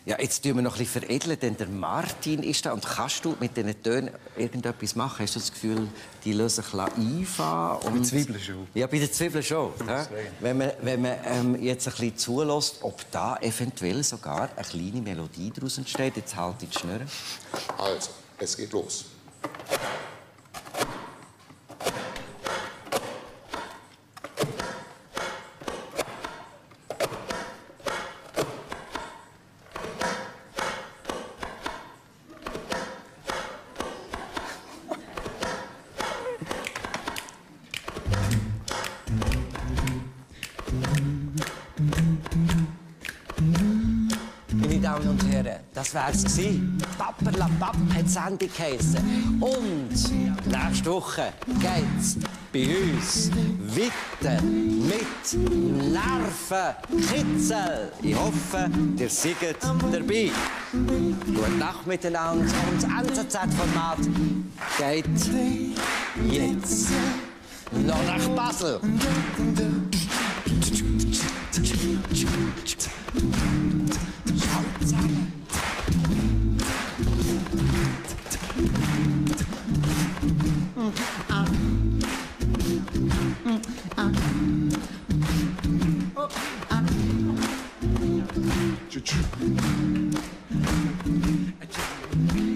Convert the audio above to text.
Ja, jetzt tun wir noch ein bisschen veredeln, denn der Martin ist da. Und kannst du mit diesen Tönen irgendetwas machen? Hast du das Gefühl, die lösen ein bisschen einfahren? Bei den Zwiebeln schon. Ja, bei den Zwiebeln schon. Ja? Wenn man jetzt ein bisschen zulässt, ob da eventuell sogar eine kleine Melodie daraus entsteht. Jetzt halt die Schnurren. Also, es geht los. Meine Damen und Herren, das wär's gewesen. Papperlapapp hat Sendung geheissen. Und nächste Woche geht's bei uns weiter mit Nervenkitzel. Ich hoffe, ihr seid dabei. Gute Nacht miteinander. Und das NZZ-Format geht jetzt noch nach Basel. Tschüss.